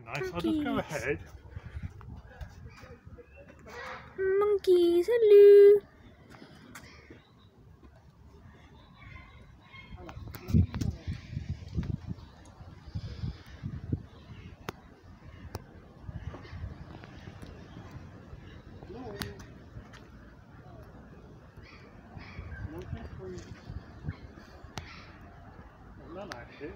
nice. I'll just go ahead. Monkeys, hello. Not actually.